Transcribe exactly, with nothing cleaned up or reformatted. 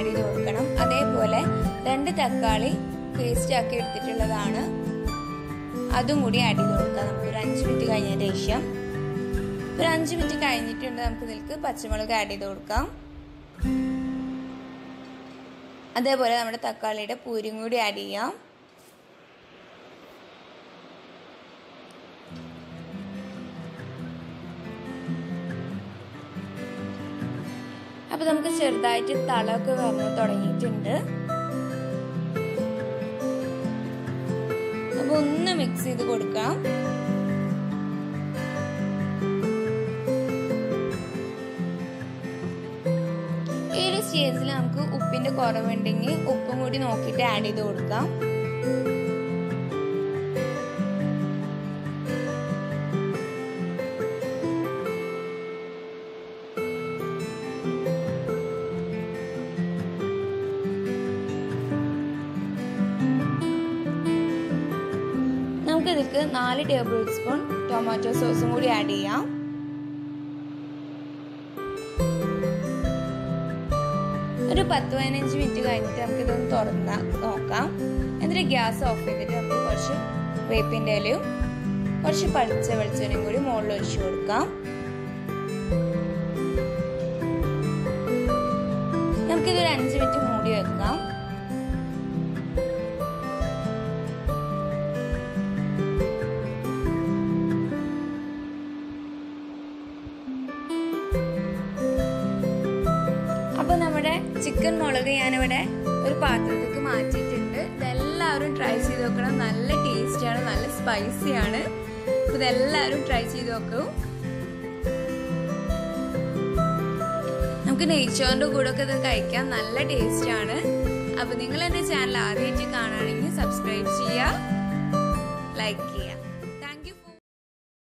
Add ചെയ്ത് കൊടുക്കണം. അതേപോലെ രണ്ട് തക്കാളി പേസ്റ്റ് ആക്കി എടുത്തിട്ടുള്ളതാണ്, അതും കൂടി ആഡ് ചെയ്ത് കൊടുക്കാം. നമുക്ക് ഒരു അഞ്ച് മിനിറ്റ് കഴിഞ്ഞതിന് ശേഷം ഒരു അഞ്ച് മിനിറ്റ് കഴിഞ്ഞിട്ടുണ്ട്. നമുക്ക് ഇതിലേക്ക് പച്ചമുളക് ആഡ് ചെയ്ത് കൊടുക്കാം. അതേപോലെ നമ്മുടെ തക്കാളിയുടെ പൂരിയും കൂടി ആഡ് ചെയ്യാം. അപ്പൊ നമുക്ക് ചെറുതായിട്ട് തളമൊക്കെ വന്നു തുടങ്ങിയിട്ടുണ്ട്. അപ്പൊ ഒന്ന് മിക്സ് ചെയ്ത് കൊടുക്കാം. ഈ ഒരു സ്റ്റേജിൽ നമുക്ക് ഉപ്പിന്റെ കുറവുണ്ടെങ്കിൽ ഉപ്പും കൂടി നോക്കിയിട്ട് ആഡ് ചെയ്ത് കൊടുക്കാം. നമുക്ക് ഇതിലേക്ക് നാല് ടേബിൾ സ്പൂൺ ടൊമാറ്റോ സോസും കൂടി ആഡ് ചെയ്യാം. ഒരു പത്ത് പതിനഞ്ച് മിനിറ്റ് കഴിഞ്ഞിട്ട് നമുക്ക് ഇതൊന്ന് തുറന്ന് നോക്കാം. എന്നിട്ട് ഗ്യാസ് ഓഫ് ചെയ്തിട്ട് നമുക്ക് കുറച്ച് വേപ്പിൻ്റെ ഇലയും കുറച്ച് പച്ച വെളിച്ചെണ്ണയും കൂടി മുകളിൽ ഒഴിച്ചു കൊടുക്കാം. നമുക്കിതൊരു അഞ്ച് മിനിറ്റ് മൂടി വെക്കാം. അപ്പൊ നമ്മുടെ ചിക്കൻ മുളക് ഞാനിവിടെ ഒരു പാത്രത്തിലേക്ക് മാറ്റിയിട്ടുണ്ട്. ഇതെല്ലാവരും ട്രൈ ചെയ്ത് നോക്കണം. നല്ല ടേസ്റ്റിയാണ്, നല്ല സ്പൈസിയാണ്. ഇതെല്ലാവരും ട്രൈ ചെയ്ത് നോക്കൂ. നമുക്ക് നെയ്ച്ചോറിന്റെ കൂടെ ഒക്കെ ഇത് കഴിക്കാൻ നല്ല ടേസ്റ്റാണ്. അപ്പൊ നിങ്ങൾ എന്റെ ചാനൽ ആദ്യമായിട്ട് കാണുകയാണെങ്കിൽ സബ്സ്ക്രൈബ് ചെയ്യുക, ലൈക്ക് ചെയ്യുക.